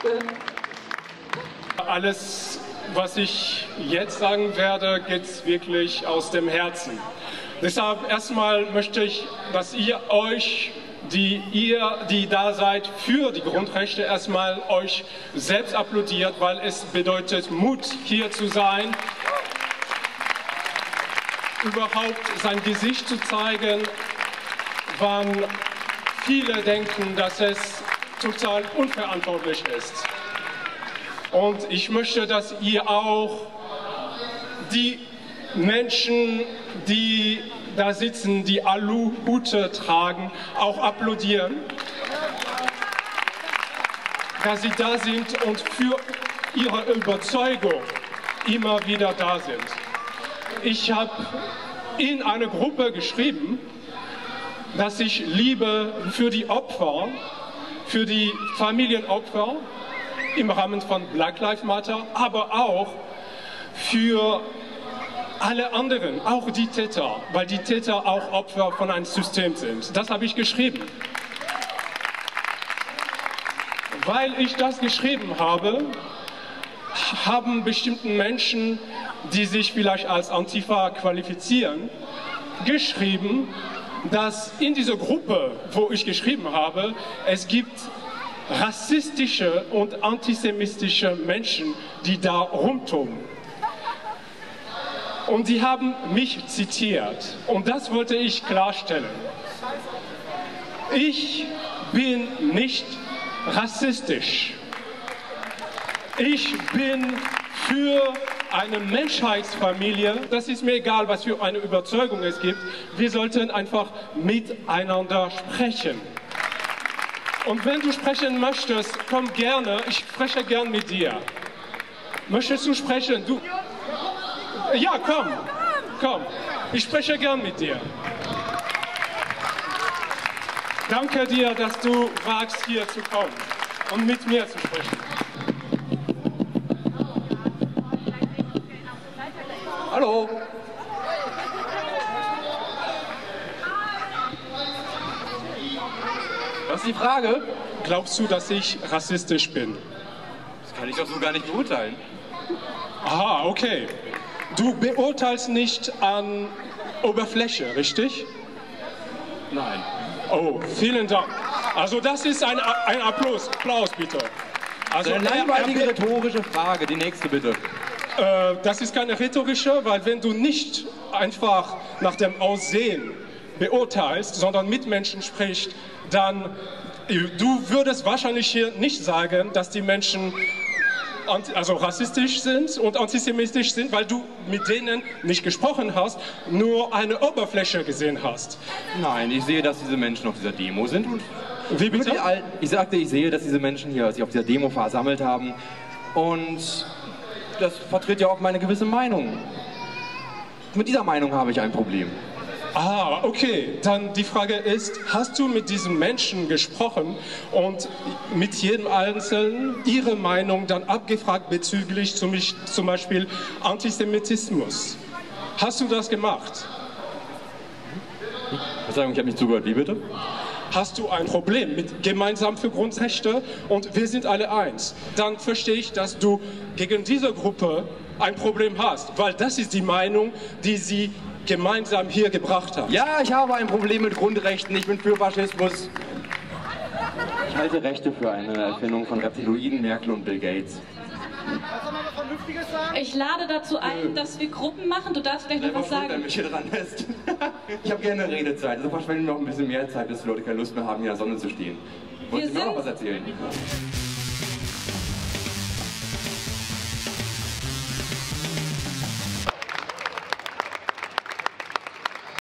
Alles, was ich jetzt sagen werde, geht wirklich aus dem Herzen. Deshalb erstmal möchte ich, dass ihr euch, die da seid für die Grundrechte, erstmal euch selbst applaudiert, weil es bedeutet Mut, hier zu sein, überhaupt sein Gesicht zu zeigen, wann viele denken, dass es total unverantwortlich ist. Und ich möchte, dass ihr auch die Menschen, die da sitzen, die Aluhute tragen, auch applaudieren, dass sie da sind und für ihre Überzeugung immer wieder da sind. Ich habe in eine Gruppe geschrieben, dass ich Liebe für die Opfer, für die Familienopfer im Rahmen von Black Lives Matter, aber auch für alle anderen, auch die Täter, weil die Täter auch Opfer von einem System sind. Das habe ich geschrieben. Weil ich das geschrieben habe, haben bestimmte Menschen, die sich vielleicht als Antifa qualifizieren, geschrieben, dass in dieser Gruppe, wo ich geschrieben habe, es gibt rassistische und antisemitische Menschen, die da rumtoben. Und die haben mich zitiert. Und das wollte ich klarstellen. Ich bin nicht rassistisch. Ich bin für eine Menschheitsfamilie. Das ist mir egal, was für eine Überzeugung es gibt. Wir sollten einfach miteinander sprechen. Und wenn du sprechen möchtest, komm gerne. Ich spreche gern mit dir. Möchtest du sprechen? Du? Ja, komm. Ich spreche gern mit dir. Danke dir, dass du wagst, hier zu kommen und mit mir zu sprechen. Hallo. Was ist die Frage? Glaubst du, dass ich rassistisch bin? Das kann ich doch so gar nicht beurteilen. Aha, okay. Du beurteilst nicht an Oberfläche, richtig? Nein. Oh, vielen Dank. Also das ist ein Applaus. Applaus bitte. Also eine langweilige rhetorische Frage. Die nächste bitte. Das ist keine rhetorische, weil wenn du nicht einfach nach dem Aussehen beurteilst, sondern mit Menschen sprichst, dann du würdest wahrscheinlich hier nicht sagen, dass die Menschen also rassistisch sind und antisemitisch sind, weil du mit denen nicht gesprochen hast, nur eine Oberfläche gesehen hast. Nein, ich sehe, dass diese Menschen auf dieser Demo sind. Und wie bitte? Ich sagte, ich sehe, dass diese Menschen hier sich auf dieser Demo versammelt haben. Und das vertritt ja auch meine gewisse Meinung. Mit dieser Meinung habe ich ein Problem. Ah, okay. Dann die Frage ist, hast du mit diesen Menschen gesprochen und mit jedem Einzelnen ihre Meinung dann abgefragt bezüglich zum Beispiel Antisemitismus? Hast du das gemacht? Verzeihung, ich habe nicht zugehört. Wie bitte? Hast du ein Problem mit gemeinsam für Grundrechte und wir sind alle eins? Dann verstehe ich, dass du gegen diese Gruppe ein Problem hast, weil das ist die Meinung, die sie gemeinsam hier gebracht haben. Ja, ich habe ein Problem mit Grundrechten. Ich bin für Faschismus. Ich halte Rechte für eine Erfindung von Reptiloiden, Merkel und Bill Gates. Ich lade dazu ein, dass wir Gruppen machen. Du darfst gleich noch was sagen. Wenn mich hier dran lässt. Ich habe gerne Redezeit, also verschwenden wir noch ein bisschen mehr Zeit, bis die Leute keine Lust mehr haben, hier in der Sonne zu stehen. Wolltest du mir noch was erzählen?